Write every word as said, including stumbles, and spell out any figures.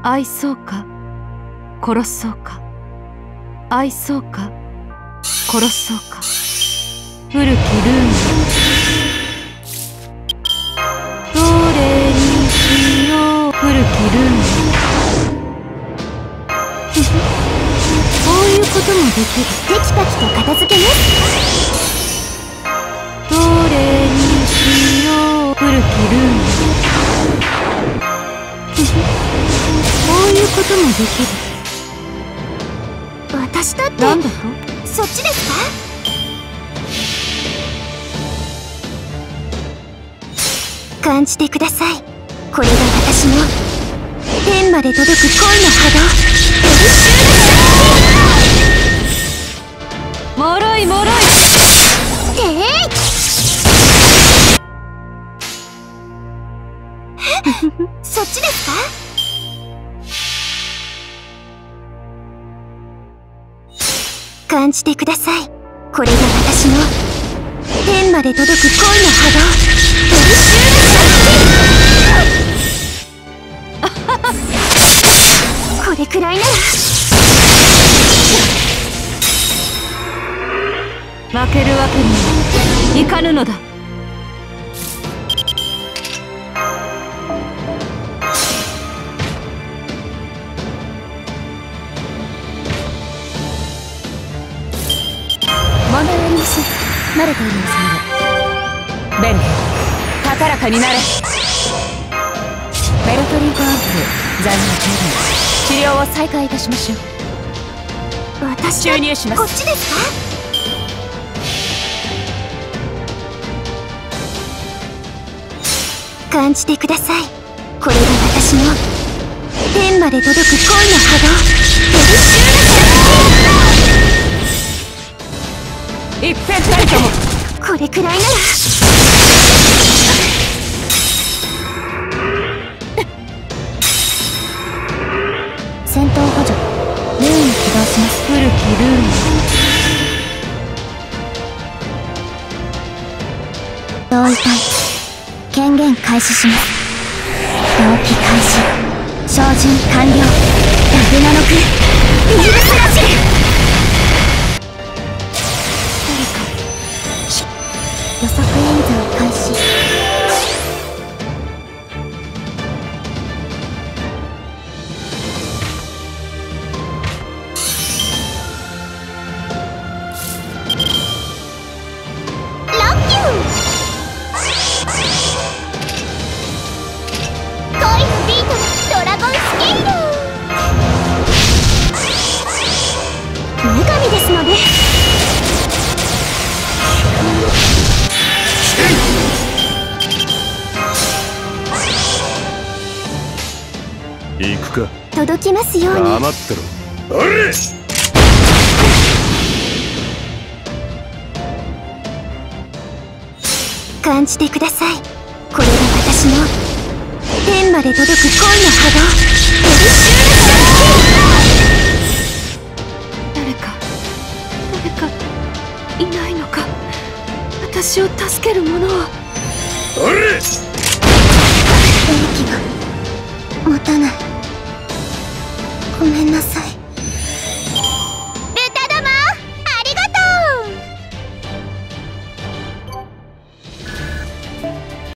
愛そうか殺そうか、愛そうか殺そうか、古きルーンどれにしよう、古きルーンこういうこともできる。 テキパキと片付けね。 どれにしよう、古きルーンこういうこともできる。 私だって。 なんだと？ そっちですか？感じてください。これが私の天まで届く恋の波動。 もろいもろい。 てえいそっちですか？感じてください。これが私の天まで届く恋の波動。これくらいなら負けるわけにはいかぬのだ。 問題ありません。慣れているんですので。ベルヘン、高らかになれ。メロトリートアンプル残念停電。治療を再開いたしましょう。私注入します。こっちですか？感じてください。これが私の天まで届く恋の波動。 一遍たりともこれくらいなら戦闘補助ルーン起動します。 古きルーン同意体権限開始します。同期開始照準完了。ラグナノクウイルスラジル予測演算開始。ラッキュー恋のビートドラゴンスケール女神ですので行くか。 届きますように。 黙ってろ。あれ感じてください。これが私の天まで届く恋の波動。 誰か誰かいないのか。私を助ける者は。 あれ電気が持たない。ごめんなさい。